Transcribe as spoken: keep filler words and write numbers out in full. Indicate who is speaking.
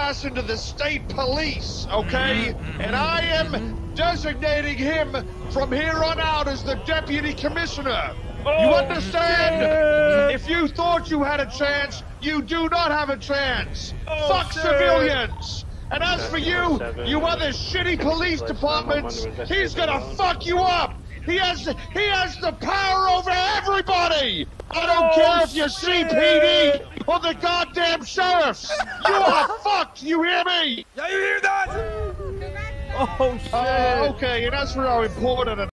Speaker 1: ass into the state police, okay? And I am designating him from here on out as the deputy commissioner.
Speaker 2: Oh,
Speaker 1: you understand?
Speaker 2: shit.
Speaker 1: If you thought you had a chance, you do not have a chance.
Speaker 2: Oh,
Speaker 1: Fuck
Speaker 2: shit.
Speaker 1: civilians. And as for you, you other shitty police departments, he's gonna fuck you up. He has the, he has the power over everybody. I don't
Speaker 2: Oh,
Speaker 1: care if you're
Speaker 2: shit.
Speaker 1: C P D or the goddamn sheriffs. You are fucked. You hear me?
Speaker 2: Yeah, you hear that? Oh shit.
Speaker 1: Uh, okay, and as for how important